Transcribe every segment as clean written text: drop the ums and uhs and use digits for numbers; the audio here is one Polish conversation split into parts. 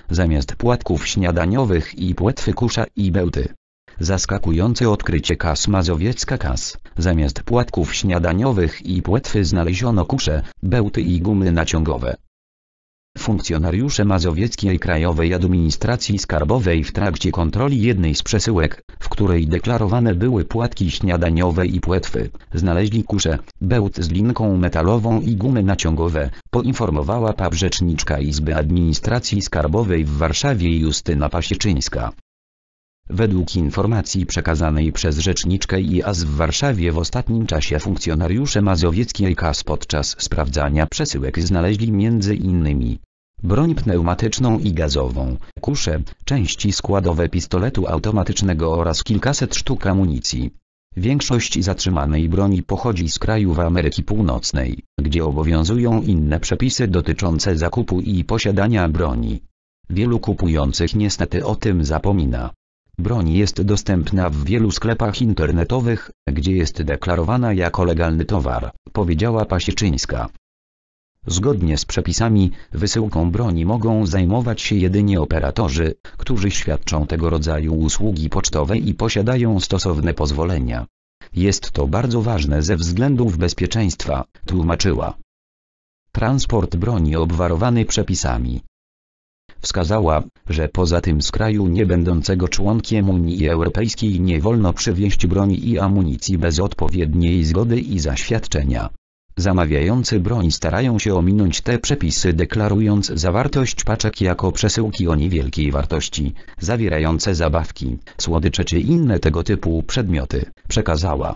zamiast płatków śniadaniowych i płetwy kusza i bełty. Zaskakujące odkrycie KAS Mazowiecka KAS. Zamiast płatków śniadaniowych i płetwy znaleziono kusze, bełty i gumy naciągowe. Funkcjonariusze Mazowieckiej Krajowej Administracji Skarbowej w trakcie kontroli jednej z przesyłek, w której deklarowane były płatki śniadaniowe i płetwy, znaleźli kusze, bełt z linką metalową i gumy naciągowe, poinformowała PAP rzeczniczka Izby Administracji Skarbowej w Warszawie Justyna Pasieczyńska. Według informacji przekazanej przez rzeczniczkę IAS w Warszawie w ostatnim czasie funkcjonariusze Mazowieckiej KAS podczas sprawdzania przesyłek znaleźli m.in. broń pneumatyczną i gazową, kusze, części składowe pistoletu automatycznego oraz kilkaset sztuk amunicji. Większość zatrzymanej broni pochodzi z krajów Ameryki Północnej, gdzie obowiązują inne przepisy dotyczące zakupu i posiadania broni. Wielu kupujących niestety o tym zapomina. Broń jest dostępna w wielu sklepach internetowych, gdzie jest deklarowana jako legalny towar, powiedziała Pasieczyńska. Zgodnie z przepisami, wysyłką broni mogą zajmować się jedynie operatorzy, którzy świadczą tego rodzaju usługi pocztowe i posiadają stosowne pozwolenia. Jest to bardzo ważne ze względów bezpieczeństwa, tłumaczyła. Transport broni obwarowany przepisami. Wskazała, że poza tym z kraju nie będącego członkiem Unii Europejskiej nie wolno przywieźć broni i amunicji bez odpowiedniej zgody i zaświadczenia. Zamawiający broń starają się ominąć te przepisy, deklarując zawartość paczek jako przesyłki o niewielkiej wartości, zawierające zabawki, słodycze czy inne tego typu przedmioty, przekazała.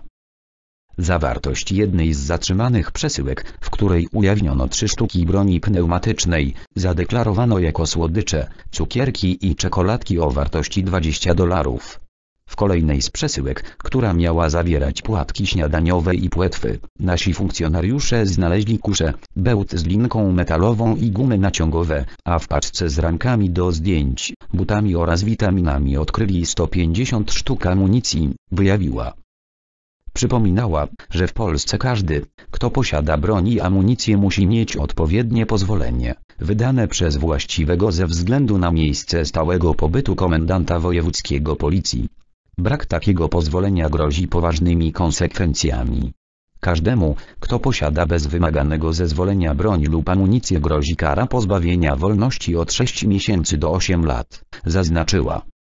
Zawartość jednej z zatrzymanych przesyłek, w której ujawniono 3 sztuki broni pneumatycznej, zadeklarowano jako słodycze, cukierki i czekoladki o wartości $20. W kolejnej z przesyłek, która miała zawierać płatki śniadaniowe i płetwy, nasi funkcjonariusze znaleźli kusze, bełt z linką metalową i gumy naciągowe, a w paczce z ramkami do zdjęć, butami oraz witaminami odkryli 150 sztuk amunicji, wyjawiła. Przypominała, że w Polsce każdy, kto posiada broń i amunicję, musi mieć odpowiednie pozwolenie, wydane przez właściwego ze względu na miejsce stałego pobytu komendanta wojewódzkiego Policji. Brak takiego pozwolenia grozi poważnymi konsekwencjami. Każdemu, kto posiada bez wymaganego zezwolenia broń lub amunicję, grozi kara pozbawienia wolności od 6 miesięcy do 8 lat, zaznaczyła.